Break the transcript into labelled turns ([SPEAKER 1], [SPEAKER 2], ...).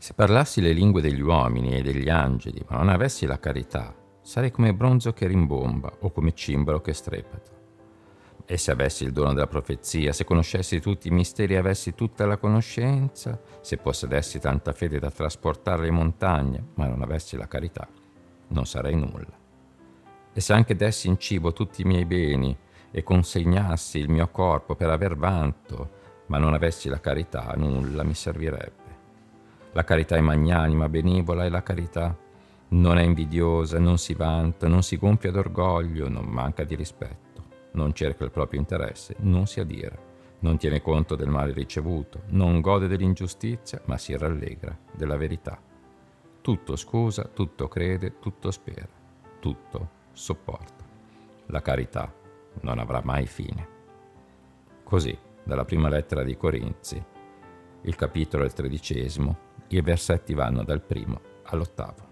[SPEAKER 1] Se parlassi le lingue degli uomini e degli angeli, ma non avessi la carità, sarei come bronzo che rimbomba o come cimbalo che strepita. E se avessi il dono della profezia, se conoscessi tutti i misteri e avessi tutta la conoscenza, se possedessi tanta fede da trasportare le montagne, ma non avessi la carità, non sarei nulla. E se anche dessi in cibo tutti i miei beni e consegnassi il mio corpo per aver vanto, ma non avessi la carità, nulla mi servirebbe. La carità è magnanima, benevola, e la carità non è invidiosa, non si vanta, non si gonfia d'orgoglio, non manca di rispetto, non cerca il proprio interesse, non si adira, non tiene conto del male ricevuto, non gode dell'ingiustizia, ma si rallegra della verità. Tutto scusa, tutto crede, tutto spera, tutto sopporta. La carità non avrà mai fine. Così, dalla prima lettera dei Corinzi, il capitolo è il 13, i versetti vanno dal 1 all'8.